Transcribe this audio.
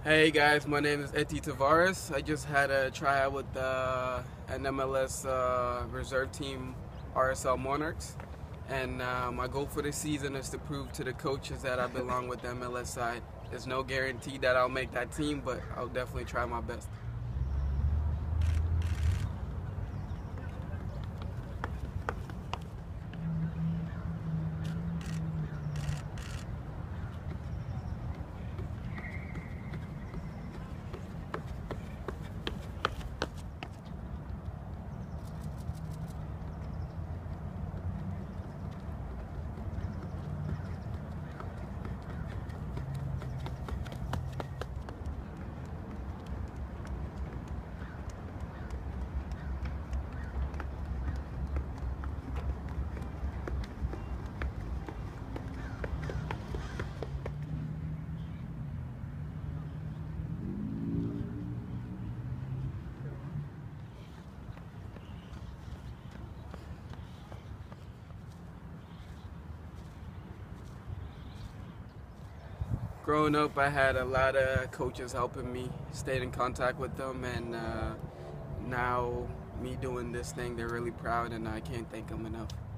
Hey guys, my name is Eti Tavares. I just had a tryout with an MLS reserve team, RSL Monarchs, and my goal for the season is to prove to the coaches that I belong with the MLS side. There's no guarantee that I'll make that team, but I'll definitely try my best. Growing up, I had a lot of coaches helping me, stayed in contact with them, and now me doing this thing, they're really proud, and I can't thank them enough.